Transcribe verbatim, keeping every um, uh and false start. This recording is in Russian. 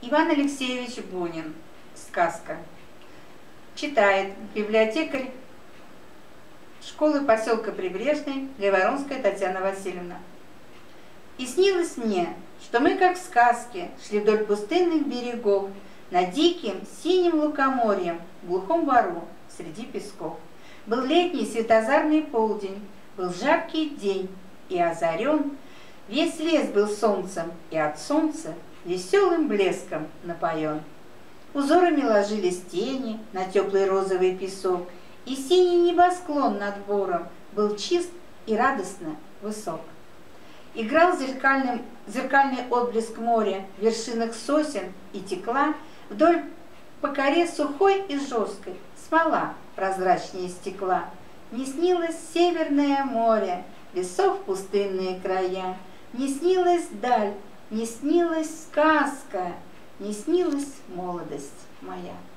Иван Алексеевич Бунин. Сказка. Читает библиотекарь школы поселка Прибрежный Гайворонская Татьяна Васильевна. И снилось мне, что мы, как в сказке, шли вдоль пустынных берегов, над диким синим лукоморьем, в глухом бору, среди песков. Был летний светозарный полдень, был жаркий день, и озарен весь лес был солнцем, и от солнца веселым блеском напоен. Узорами ложились тени на теплый розовый песок, и синий небосклон над бором был чист и радостно высок. Играл зеркальным, зеркальный отблеск моря в вершинах сосен, и текла вдоль по коре сухой и жесткой смола прозрачнее стекла. Не снилось Северное море, лесов пустынные края, не снилась даль, не снилась сказка, не снилась молодость моя.